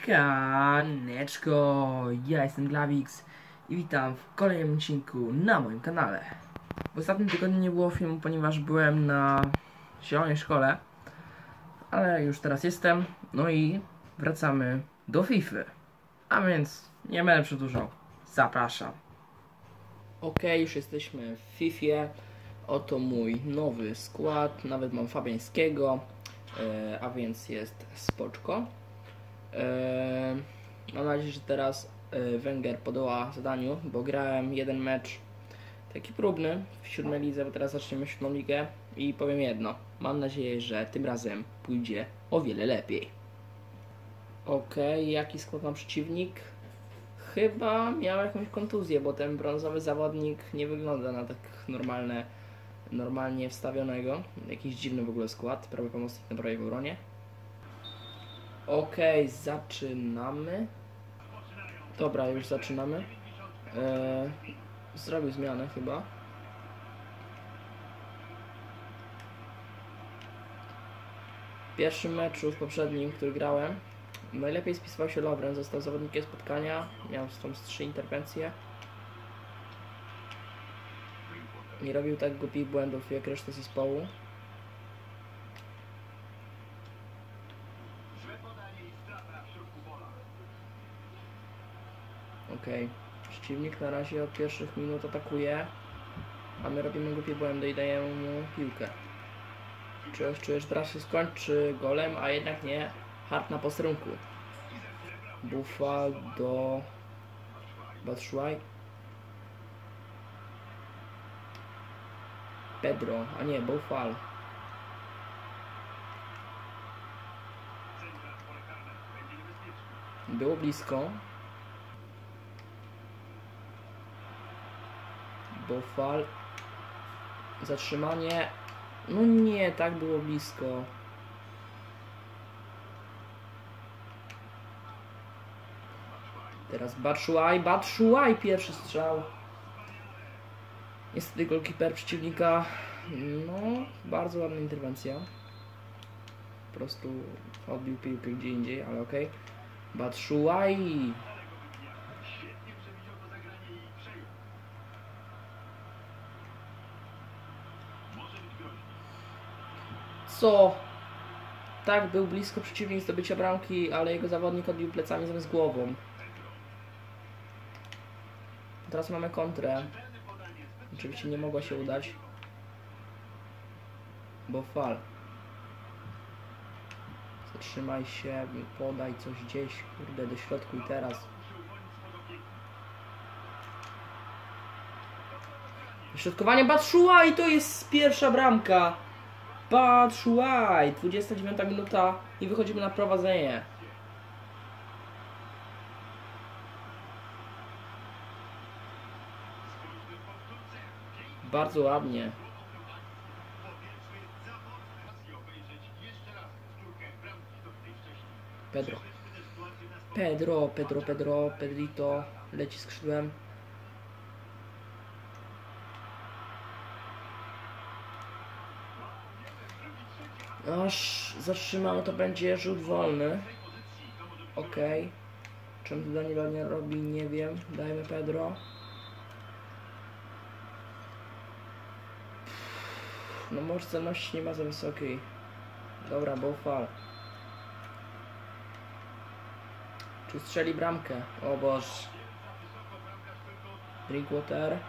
Siemaneczko, ja jestem Glawix i witam w kolejnym odcinku na moim kanale. W ostatnim tygodniu nie było filmu, ponieważ byłem na zielonej szkole, ale już teraz jestem, no i wracamy do FIFA. A więc nie będę przedłużał, zapraszam. Ok, już jesteśmy w FIFA. Oto mój nowy skład, nawet mam Fabiańskiego, a więc jest spoczko. Mam nadzieję, że teraz Wenger podoła zadaniu, bo grałem jeden mecz taki próbny w 7. lidze, bo teraz zaczniemy 7. ligę i powiem jedno, mam nadzieję, że tym razem pójdzie o wiele lepiej. Ok, jaki skład ma przeciwnik? Chyba miał jakąś kontuzję, bo ten brązowy zawodnik nie wygląda na tak normalnie wstawionego. Jakiś dziwny w ogóle skład, prawy pomocnik na prawej obronie. Ok, zaczynamy. Dobra, już zaczynamy. Zrobił zmianę chyba. W pierwszym meczu, w poprzednim, który grałem, najlepiej spisywał się Lovren, został zawodnikiem spotkania, miał z 3 interwencje. Nie robił tak głupich błędów jak reszta zespołu. Okej, przeciwnik na razie od pierwszych minut atakuje, a my robimy głupie błędy i dajemy mu piłkę. Czujesz, że teraz się skończy golem, a jednak nie. Hart na posterunku. Buffal do Batshuayi. Pedro, a nie, Buffal. Było blisko. Buffal. Zatrzymanie. No nie, tak było blisko. Teraz Batshuayi, pierwszy strzał. Niestety golkiper przeciwnika, no, bardzo ładna interwencja. Po prostu odbił piłkę gdzie indziej, ale okej. Batshuayi. Co? Tak, był blisko przeciwnik zdobycia bramki, ale jego zawodnik odbił plecami zamiast głową. Teraz mamy kontrę. Oczywiście nie mogła się udać. Buffal. Zatrzymaj się, podaj coś gdzieś, kurde, do środku i teraz. Środkowanie Batshuayi, to jest pierwsza bramka. Batshuayi, 29 minuta i wychodzimy na prowadzenie. Bardzo ładnie. Pedrito leci skrzydłem. Aż zatrzymał, to będzie rzut wolny. Okej. Czemu to Danilo nie robi, nie wiem. Dajmy Pedro. No może celności nie ma za wysokiej. Dobra, Buffal. Czy strzeli bramkę? O Boże. Drinkwater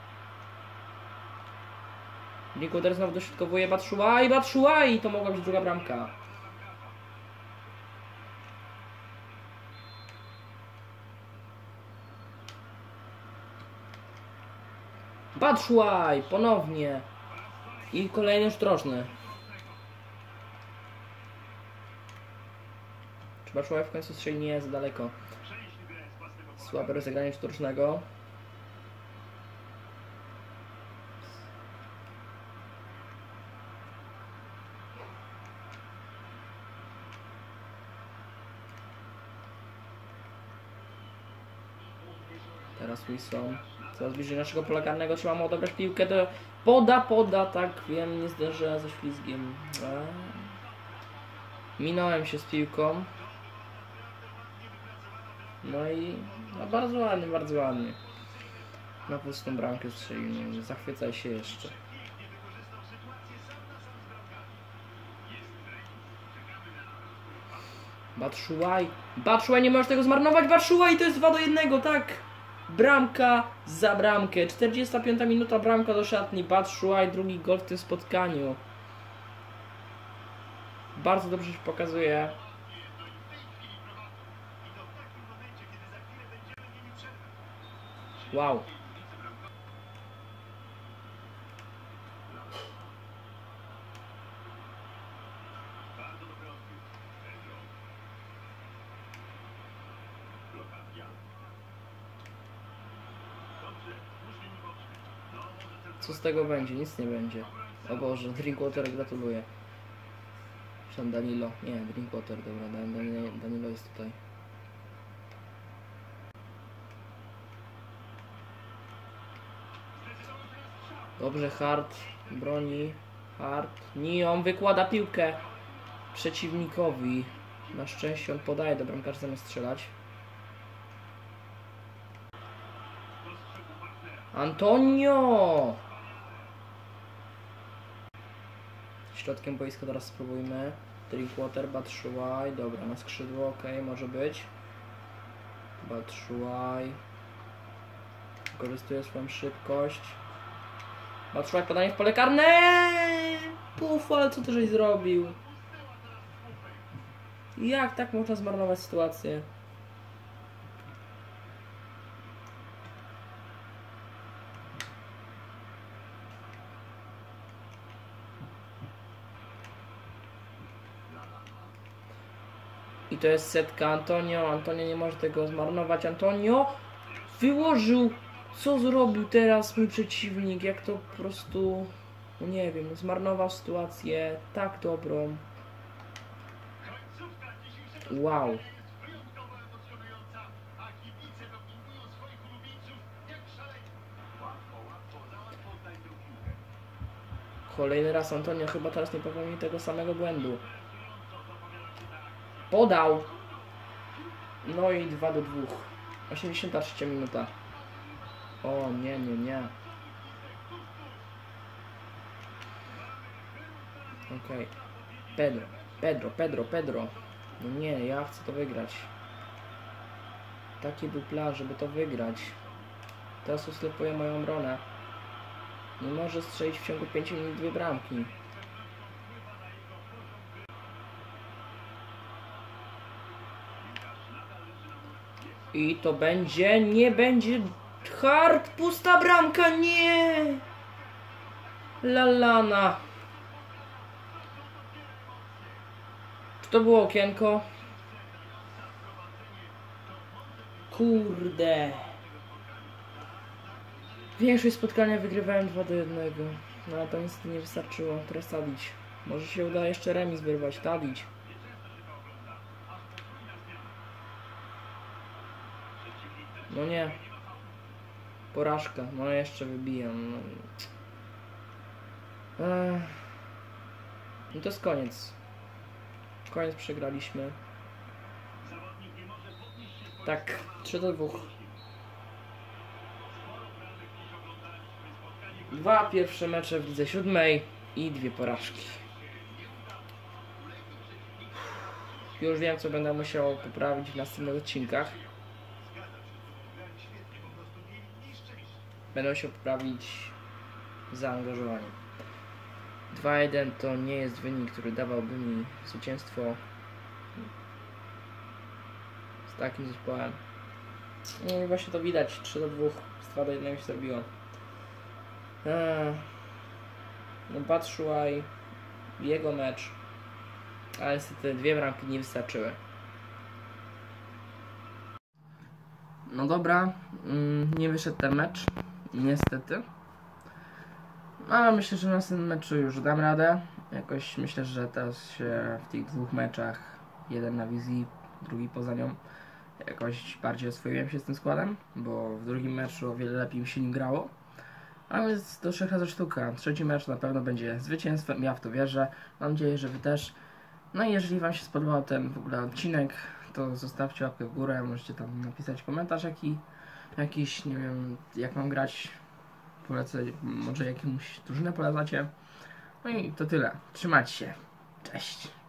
znowu dośrodkowuje. Batshuayi, to mogła być druga bramka. Batshuayi ponownie. I kolejny rzut rożny. Czy Batshuayi w końcu strzeli? Nie, za daleko. Słabe rozegranie rzutu rożnego. Teraz Wilson. Coraz bliżej naszego pola karnego, trzeba mu odebrać piłkę, to poda, tak wiem, nie zdążyłem ze ślizgiem. Minąłem się z piłką. No i no bardzo ładnie, bardzo ładnie. Na pustą bramkę strzelił, no, zachwycaj się jeszcze. Batshuayi, nie możesz tego zmarnować, Batshuayi, to jest 2-1, tak! Bramka za bramkę, 45 minuta, bramka do szatni, Batshuayi, drugi gol w tym spotkaniu. Bardzo dobrze się pokazuje. Wow. Co z tego będzie? Nic nie będzie. O Boże, Drinkwater gratuluję. Tam Danilo. Nie, Drinkwater, dobra, Danilo jest tutaj. Dobrze, Hart broni. Nie, on wykłada piłkę przeciwnikowi. Na szczęście on podaje do bramkarza zamiast strzelać. Antonio! Środkiem boiska teraz spróbujmy. Drinkwater, Batshuayi, dobra, na skrzydło, ok, może być. Batshuayi wykorzystuje swoją szybkość. Batshuayi, podanie w pole karne! Puf, ale co ty żeś zrobił? Jak tak można zmarnować sytuację? I to jest setka Antonio. Antonio nie może tego zmarnować. Antonio wyłożył. Co zrobił teraz mój przeciwnik? Jak to po prostu... No nie wiem, zmarnował sytuację tak dobrą. Wow. Kolejny raz Antonio chyba teraz nie popełni tego samego błędu. Podał. No i 2-2. 83 minuta. O nie, nie, nie. Okej. Pedro. No nie, ja chcę to wygrać. Taki był plan, żeby to wygrać. Teraz oslepuje moją obronę. Nie może strzelić w ciągu 5 minut 2 bramki. I to będzie, nie będzie. Hart, pusta bramka, nie! Lallana. Czy to było okienko? Kurde. Większość spotkania wygrywałem 2-1. No ale to niestety nie wystarczyło. Teraz Tadić. Może się uda jeszcze remis wyrwać. Tadić. No nie. Porażka. No jeszcze wybijam. No to jest koniec. Koniec, przegraliśmy. Tak, 3-2. 2 pierwsze mecze w lidze 7 i 2 porażki. Już wiem, co będę musiał poprawić w następnych odcinkach. Będę musiał poprawić zaangażowanie. 2-1 to nie jest wynik, który dawałby mi zwycięstwo z takim zespołem. No i właśnie to widać, 3-2 z 2-1 się zrobiło. No Batshuayi, jego mecz, ale niestety 2 bramki nie wystarczyły. No dobra, nie wyszedł ten mecz, niestety. Ale myślę, że na następnym meczu już dam radę. Jakoś myślę, że teraz się w tych 2 meczach, jeden na wizji, drugi poza nią, jakoś bardziej oswoiłem się z tym składem, bo w drugim meczu o wiele lepiej mi się nim grało. Ale jest to 3 razy sztuka. Trzeci mecz na pewno będzie zwycięstwem, ja w to wierzę. Mam nadzieję, że Wy też. No i jeżeli Wam się spodobał ten w ogóle odcinek, to zostawcie łapkę w górę, możecie tam napisać komentarz jakiś, nie wiem, jak mam grać, polecę, może jakąś drużynę polecacie. No i to tyle, trzymajcie się, cześć.